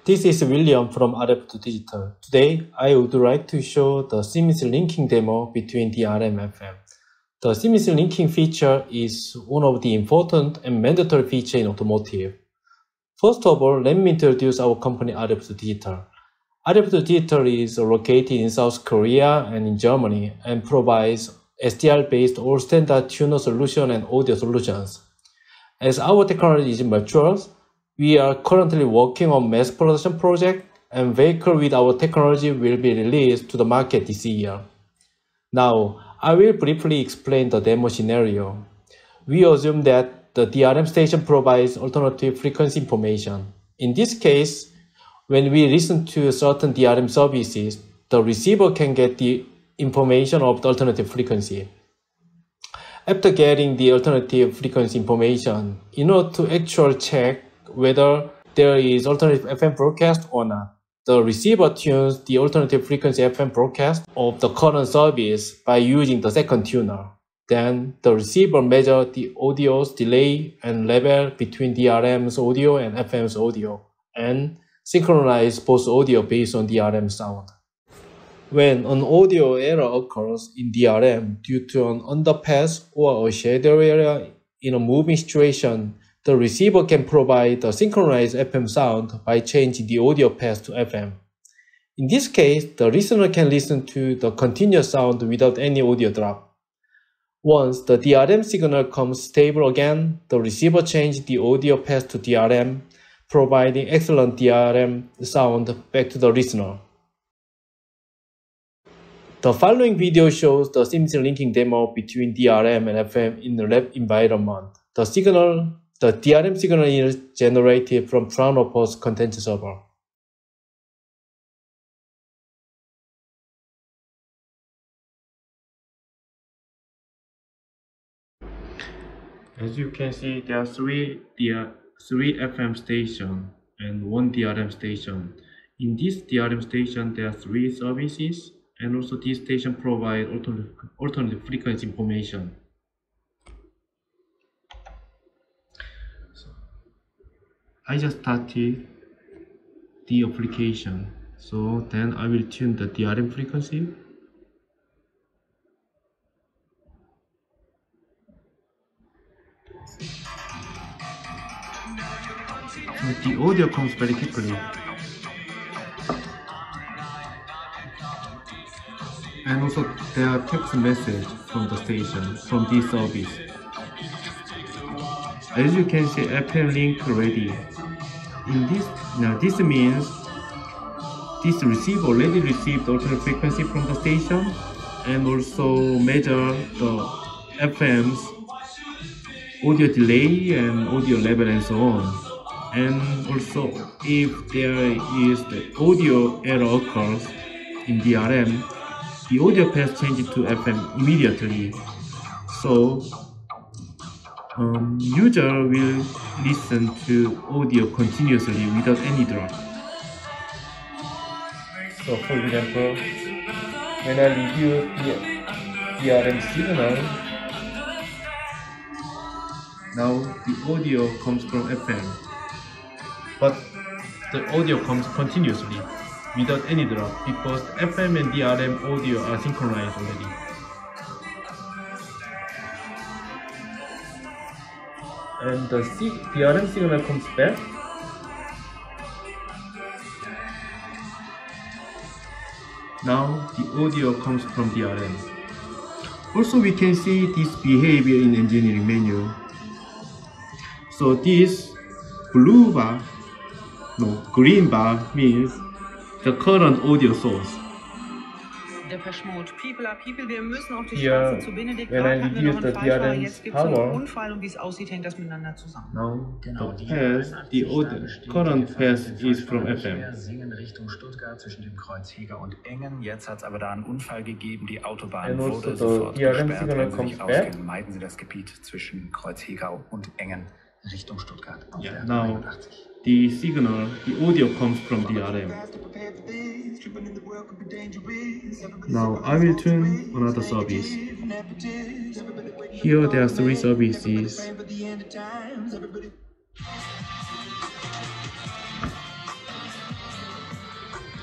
This is William from RF2Digital. Today, I would like to show the seamless linking demo between DRM and FM. The seamless linking feature is one of the important and mandatory features in automotive. First of all, let me introduce our company RF2Digital. RF2Digital is located in South Korea and in Germany and provides SDR-based all-standard tuner solution and audio solutions. As our technology is mature, we are currently working on mass production project, and vehicle with our technology will be released to the market this year. Now, I will briefly explain the demo scenario. We assume that the DRM station provides alternative frequency information. In this case, when we listen to certain DRM services, the receiver can get the information of the alternative frequency. After getting the alternative frequency information, in order to actually check whether there is alternative FM broadcast or not, the receiver tunes the alternative frequency FM broadcast of the current service by using the second tuner. Then the receiver measures the audio's delay and level between DRM's audio and FM's audio and synchronize both audio based on DRM sound. When an audio error occurs in DRM due to an underpass or a shadow area in a moving situation, the receiver can provide the synchronized FM sound by changing the audio path to FM. In this case, the listener can listen to the continuous sound without any audio drop. Once the DRM signal comes stable again, the receiver changes the audio path to DRM, providing excellent DRM sound back to the listener. The following video shows the seamless linking demo between DRM and FM in the lab environment. The DRM signal is generated from Fraunhofer's content server. As you can see, there are three FM stations and one DRM station. In this DRM station, there are 3 services, and also this station provides alternative frequency information. I just started the application, so then I will tune the DRM frequency. So the audio comes very quickly. And also there are text message from the station, from this service. As you can see, FM link ready. This means this receiver already received alternate frequency from the station and also measure the FM's audio delay and audio level and so on. And also if there is the audio error occurs in DRM, the audio path changes to FM immediately. So user will listen to audio continuously without any drop. So for example, when I reduce the DRM signal, now the audio comes from FM, but the audio comes continuously without any drop because FM and DRM audio are synchronized already. And the DRM signal comes back. Now the audio comes from DRM. Also we can see this behavior in engineering menu. So this green bar means the current audio source. Wir müssen auf die Straße zu Benedikt. Gerade hatten wir noch einen Freifahrer, jetzt gibt es einen Unfall und wie es aussieht, hängt das miteinander zusammen. Now, the current path is from FM. Singen Richtung Stuttgart zwischen dem Kreuz Heger und Engen. Jetzt hat es aber da einen Unfall gegeben. Die Autobahn wurde sofort gesperrt. Wenn Sie sich auskennen, meiden Sie das Gebiet zwischen Kreuz Heger und Engen Richtung Stuttgart. Now, the audio comes from DRM. Now I will tune another service. Here there are 3 services.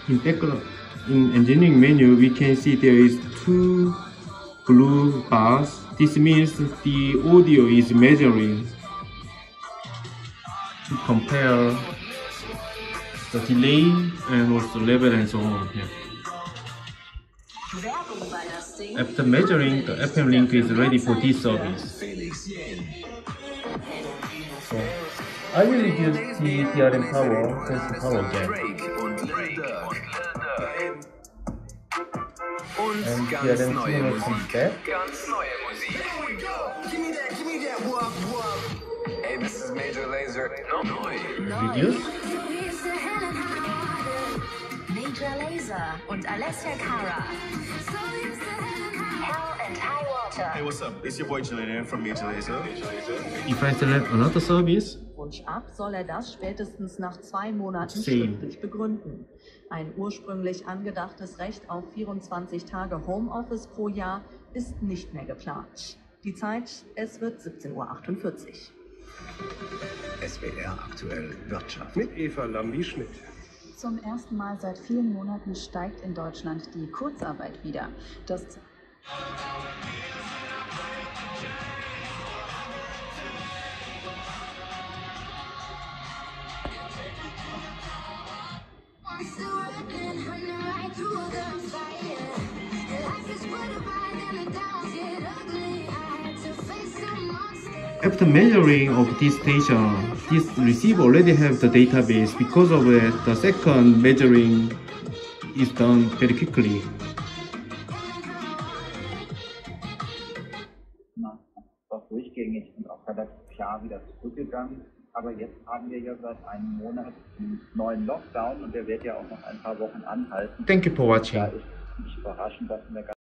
In engineering menu, we can see there is 2 blue bars. This means the audio is measuring to compare the delay and also level and so on. Yeah. After measuring, the FM link is ready for this service. So I will reduce the DRM power, sensing power again. And DRM signal comes back. Hey, this is Major Laser. Reduce. Major Laser und Alessia Cara. Hell and High Water. Hey, what's up? It's your boy Julian from Major Laser. If I select another service, Wunsch ab, soll er das spätestens nach 2 Monaten schriftlich begründen. Ein ursprünglich angedachtes Recht auf 24 Tage Homeoffice pro Jahr ist nicht mehr geplant. Die Zeit, es wird 17:48 Uhr. SWR aktuell Wirtschaft. Mit Eva Lambi-Schmidt. Zum ersten Mal seit vielen Monaten steigt in Deutschland die Kurzarbeit wieder. Das after measuring of this station, this receiver already have the database. Because of it, the second measuring is done very quickly. Doch durchgängig und auch relativ klar wieder zurückgegangen. Aber jetzt haben wir ja seit einem Monat einen neuen Lockdown und der wird ja auch noch ein paar Wochen anhalten. Thank you for watching. Da ist nicht überraschend, dass in der